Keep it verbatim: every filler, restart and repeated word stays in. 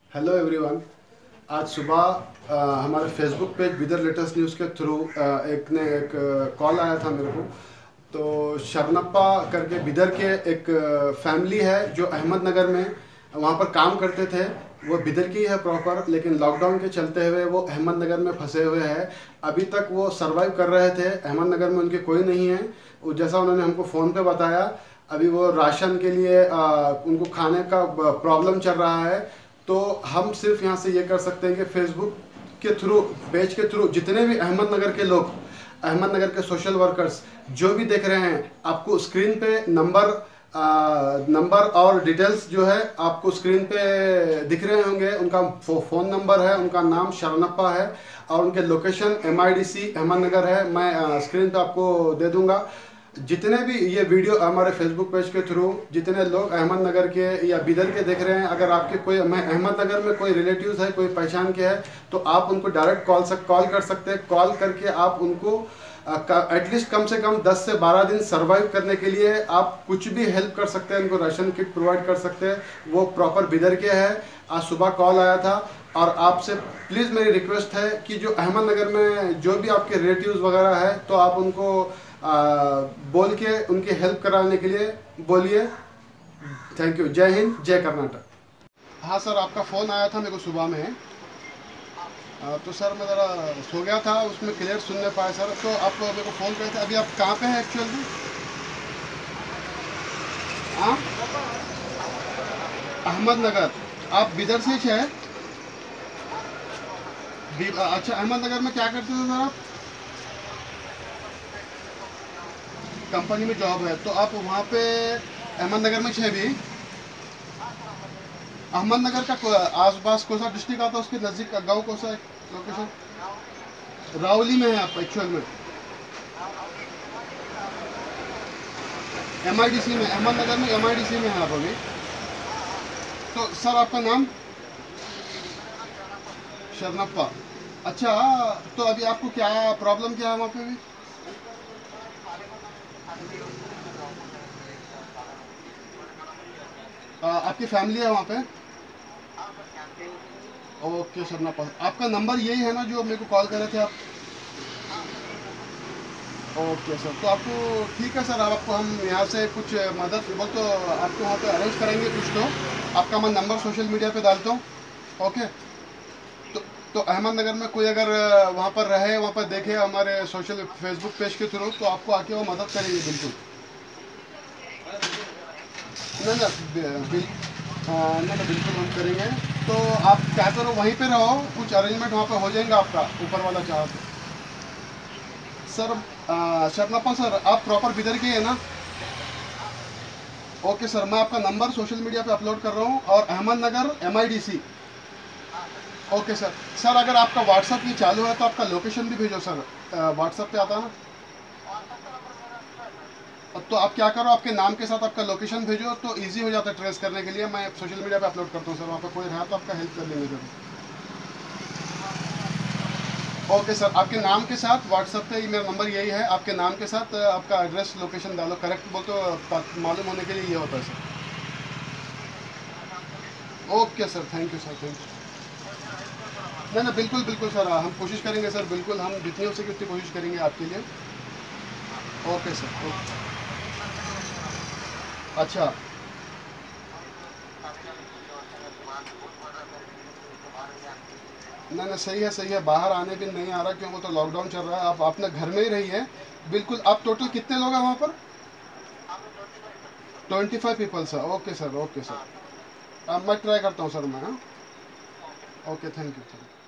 Hello everyone. आज सुबह अ, हमारे Facebook page Bidar latest news के थ्रू एक ने एक कॉल आया था मेरे को। तो शरणप्पा करके बिदर के एक फैमिली है जो अहमदनगर में वहाँ पर काम करते थे। वो बिदर की है प्रॉपर, लेकिन लॉकडाउन के चलते हुए वो अहमदनगर में फंसे हुए हैं। अभी तक वो सरवाइव कर रहे थे। अहमदनगर में उनके कोई नहीं है, वो जैसा उन्होंने हमको फ़ोन पे बताया। अभी वो राशन के लिए अ, उनको खाने का प्रॉब्लम चल रहा है। तो हम सिर्फ यहाँ से ये कर सकते हैं कि फेसबुक के थ्रू, पेज के थ्रू जितने भी अहमदनगर के लोग, अहमदनगर के सोशल वर्कर्स जो भी देख रहे हैं, आपको स्क्रीन पे नंबर नंबर और डिटेल्स जो है आपको स्क्रीन पे दिख रहे होंगे। उनका फो, फ़ोन नंबर है, उनका नाम शरणप्पा है और उनके location M I D C Ahmednagar है। मैं स्क्रीन पे आपको दे दूंगा। जितने भी ये वीडियो हमारे फेसबुक पेज के थ्रू जितने लोग अहमदनगर के या बिदर के देख रहे हैं, अगर आपके कोई मैं अहमदनगर में कोई रिलेटिव्स है, कोई पहचान के है, तो आप उनको डायरेक्ट कॉल सक कॉल कर सकते हैं। कॉल करके आप उनको एटलीस्ट कम से कम दस से बारह दिन सरवाइव करने के लिए आप कुछ भी हेल्प कर सकते हैं। उनको राशन किट प्रोवाइड कर सकते हैं। वो प्रॉपर बिदर के है। आज सुबह कॉल आया था और आपसे प्लीज़ मेरी रिक्वेस्ट है कि जो अहमदनगर में जो भी आपके रिलेटिव्स वगैरह है, तो आप उनको आ, बोल के उनकी हेल्प कराने के लिए बोलिए। Thank you. जय हिंद, जय कर्नाटक। हाँ सर, आपका फ़ोन आया था मेरे को सुबह में। आ, तो सर मैं ज़रा सो गया था, उसमें क्लियर सुन नहीं पाया सर। तो आप मेरे को फ़ोन करे थे। अभी आप कहाँ पे हैं एक्चुअली? हाँ, अहमदनगर। आप बिदर से ही है? बि- अच्छा, अहमदनगर में क्या करते थे सर आप? कंपनी में जॉब है। तो आप वहाँ पे अहमदनगर में छः भी? अहमदनगर का को- आसपास कौन सा डिस्ट्रिक्ट आता है, उसके नज़दीक का गांव कौन सा है? लोकेशन रावली में है आप एक्चुअल में? एम आई डी सी में, अहमदनगर में एम आई डी सी में है आप अभी? तो सर आपका नाम? शरणप्पा। अच्छा, तो अभी आपको क्या प्रॉब्लम क्या है वहाँ पे भी? आ, आपकी फैमिली है वहाँ पे? ओके शरणप्पा, आपका नंबर यही है ना जो मेरे को कॉल करे थे आप? ओके सर, तो आपको ठीक है सर। अब आपको हम यहाँ से कुछ मदद बोल तो आपको वहाँ पे अरेंज करेंगे कुछ। तो आपका मैं नंबर सोशल मीडिया पे डालता हूँ। ओके। तो तो अहमदनगर में कोई अगर वहाँ पर रहे, वहाँ पर देखे हमारे सोशल फेसबुक पेज के थ्रू, तो आपको आके वो मदद करेंगे बिल्कुल। ना ना बि- बिल हाँ, ना ना बिल्कुल हम करेंगे। तो आप क्या करो, वहीं पे रहो, कुछ अरेंजमेंट वहाँ पे हो जाएगा आपका, ऊपर वाला चाह तो। सर आ, शरणप्पा सर, आप प्रॉपर बिदर के है ना? ओके सर, मैं आपका नंबर सोशल मीडिया पे अपलोड कर रहा हूँ और Ahmednagar M I D C. Okay sir. Sir अगर आपका व्हाट्सअप ये चालू है तो आपका लोकेशन भी भेजो सर। व्हाट्सअप पे आता है ना? अब तो आप क्या करो, आपके नाम के साथ आपका लोकेशन भेजो तो इजी हो जाता है ट्रेस करने के लिए। मैं सोशल मीडिया पे अपलोड करता हूँ सर, वहाँ पे कोई रहा तो आपका हेल्प कर लेंगे सर। ओके सर, आपके नाम के साथ व्हाट्सएप पे मेरा नंबर यही है। आपके नाम के साथ अ, आपका एड्रेस लोकेशन डालो, करेक्ट बोल तो प- मालूम होने के लिए ये होता है sir. Okay sir, thank you sir, thank you. नहीं ना, बिल्कुल बिल्कुल सर, हम कोशिश करेंगे सर, बिल्कुल हम जितनी हो सके उतनी कोशिश करेंगे आपके लिए। Okay sir, okay. अच्छा, नहीं नहीं, सही है, सही है। बाहर आने भी नहीं आ रहा, क्यों? वो तो लॉकडाउन चल रहा है। आप अपने घर में ही रहिए। बिल्कुल। आप टोटल कितने लोग हैं वहाँ पर? Twenty five people sir. Okay sir, okay sir. अब मैं ट्राई करता हूँ सर मैं। हाँ, okay, thank you, thank you.